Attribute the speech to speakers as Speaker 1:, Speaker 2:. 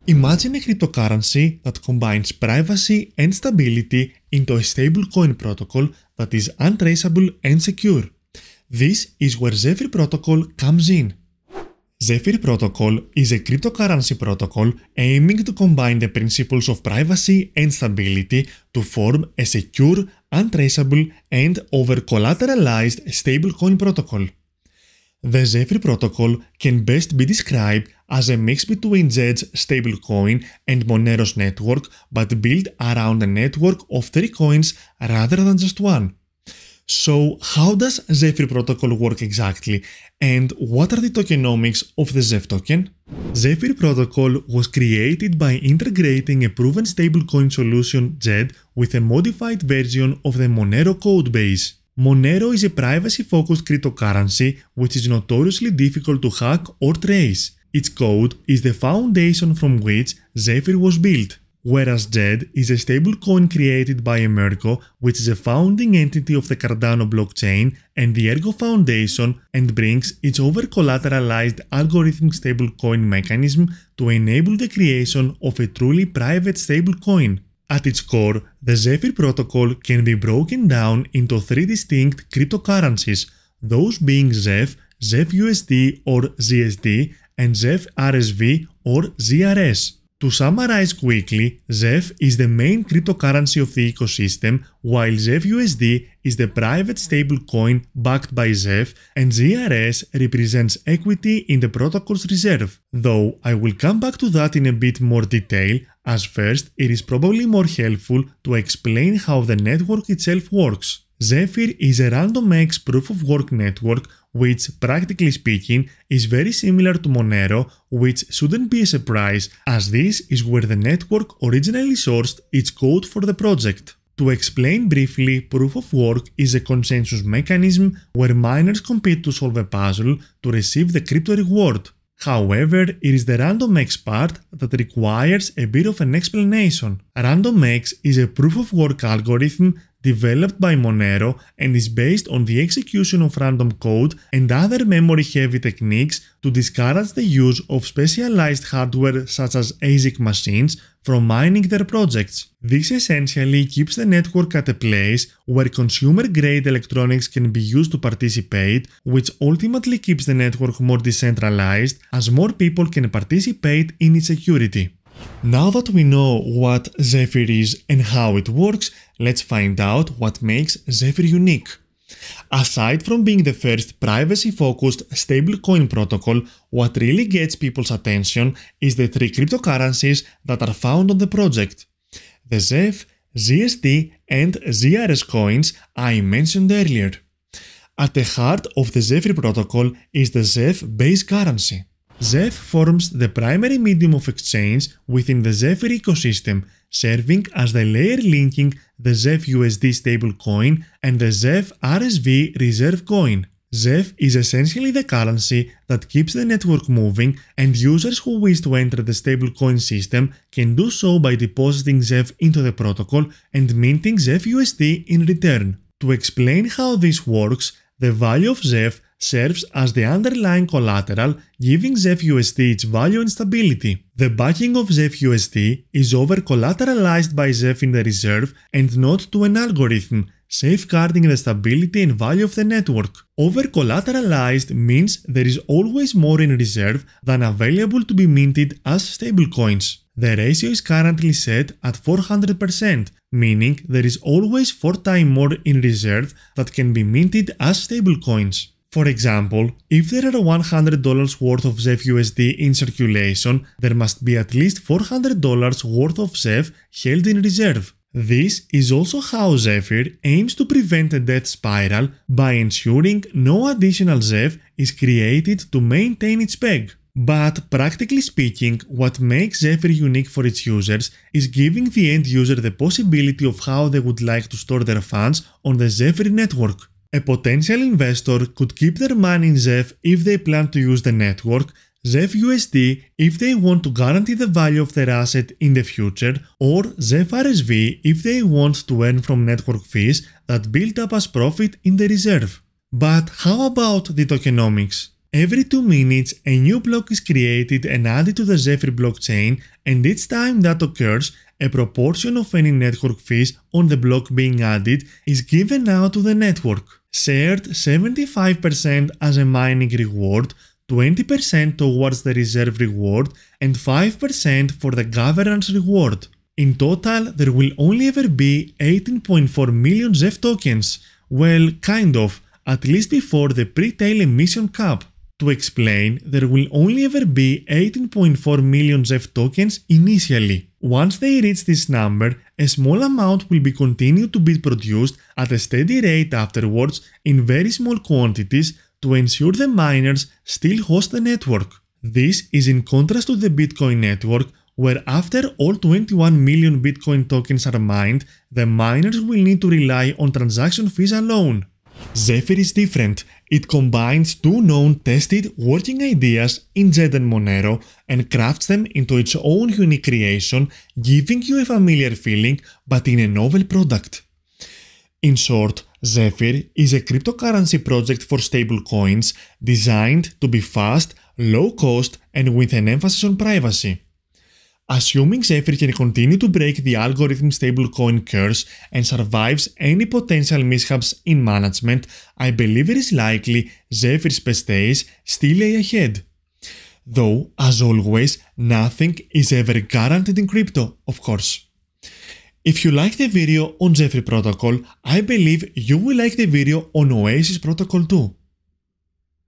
Speaker 1: Imagine a cryptocurrency that combines privacy and stability into a stablecoin protocol that is untraceable and secure. This is where Zephyr Protocol comes in. Zephyr Protocol is a cryptocurrency protocol aiming to combine the principles of privacy and stability to form a secure, untraceable, and over-collateralized stablecoin protocol. The Zephyr Protocol can best be described as a mix between Djed's stablecoin and Monero's network, but built around a network of 3 coins rather than just one. So, how does Zephyr Protocol work exactly, and what are the tokenomics of the ZEPH token? Zephyr Protocol was created by integrating a proven stablecoin solution Djed with a modified version of the Monero codebase. Monero is a privacy-focused cryptocurrency which is notoriously difficult to hack or trace. Its code is the foundation from which Zephyr was built, whereas Djed is a stablecoin created by Emergo, which is a founding entity of the Cardano blockchain and the Ergo Foundation, and brings its over-collateralized algorithmic stablecoin mechanism to enable the creation of a truly private stablecoin. At its core, the Zephyr Protocol can be broken down into 3 distinct cryptocurrencies, those being ZEPH, ZEPH or ZSD, and ZEPH RSV or ZRS. To summarize quickly, ZEPH is the main cryptocurrency of the ecosystem, while ZEPH is the private stablecoin backed by ZEPH, and ZRS represents equity in the protocol's reserve. Though I will come back to that in a bit more detail, as first it is probably more helpful to explain how the network itself works. Zephyr is a random X proof-of-work network which, practically speaking, is very similar to Monero, which shouldn't be a surprise as this is where the network originally sourced its code for the project. To explain briefly, proof-of-work is a consensus mechanism where miners compete to solve a puzzle to receive the crypto reward. However, it is the RandomX part that requires a bit of an explanation. RandomX is a proof-of-work algorithm developed by Monero and is based on the execution of random code and other memory-heavy techniques to discourage the use of specialized hardware such as ASIC machines from mining their projects. This essentially keeps the network at a place where consumer-grade electronics can be used to participate, which ultimately keeps the network more decentralized as more people can participate in its security. Now that we know what Zephyr is and how it works, let's find out what makes Zephyr unique. Aside from being the first privacy-focused stablecoin protocol, what really gets people's attention is the 3 cryptocurrencies that are found on the project. The ZEPH, ZSD, and ZRS coins I mentioned earlier. At the heart of the Zephyr protocol is the ZEPH base currency. ZEPH forms the primary medium of exchange within the Zephyr ecosystem, serving as the layer linking the ZEPH stablecoin and the ZEPH RSV reserve coin. ZEPH is essentially the currency that keeps the network moving, and users who wish to enter the stablecoin system can do so by depositing ZEPH into the protocol and minting ZEPH in return. To explain how this works, the value of ZEPH serves as the underlying collateral, giving ZEPH its value and stability. The backing of ZEPH is over-collateralized by ZEPH in the reserve and not to an algorithm, safeguarding the stability and value of the network. Over-collateralized means there is always more in reserve than available to be minted as stablecoins. The ratio is currently set at 400%, meaning there is always 4 times more in reserve that can be minted as stablecoins. For example, if there are $100 worth of ZEPH in circulation, there must be at least $400 worth of ZEPH held in reserve. This is also how Zephyr aims to prevent a death spiral by ensuring no additional ZEPH is created to maintain its peg. But practically speaking, what makes Zephyr unique for its users is giving the end user the possibility of how they would like to store their funds on the Zephyr network. A potential investor could keep their money in ZEPH if they plan to use the network, ZEPH if they want to guarantee the value of their asset in the future, or ZEPH RSV if they want to earn from network fees that build up as profit in the reserve. But how about the tokenomics? Every 2 minutes, a new block is created and added to the Zephyr blockchain, and each time that occurs, a proportion of any network fees on the block being added is given out to the network, shared 75% as a mining reward, 20% towards the reserve reward, and 5% for the governance reward. In total, there will only ever be 18.4 million ZEPH tokens, well, kind of, at least before the pre-tail emission cap. To explain, there will only ever be 18.4 million ZEPH tokens initially. Once they reach this number, a small amount will be continued to be produced at a steady rate afterwards in very small quantities to ensure the miners still host the network. This is in contrast to the Bitcoin network, where after all 21 million Bitcoin tokens are mined, the miners will need to rely on transaction fees alone. Zephyr is different. It combines two known, tested, working ideas in Djed and Monero and crafts them into its own unique creation, giving you a familiar feeling but in a novel product. In short, Zephyr is a cryptocurrency project for stablecoins designed to be fast, low cost, and with an emphasis on privacy. Assuming Zephyr can continue to break the algorithm stablecoin curse and survives any potential mishaps in management, I believe it is likely Zephyr's best days still lay ahead. Though, as always, nothing is ever guaranteed in crypto, of course. If you like the video on Zephyr Protocol, I believe you will like the video on Oasis Protocol too.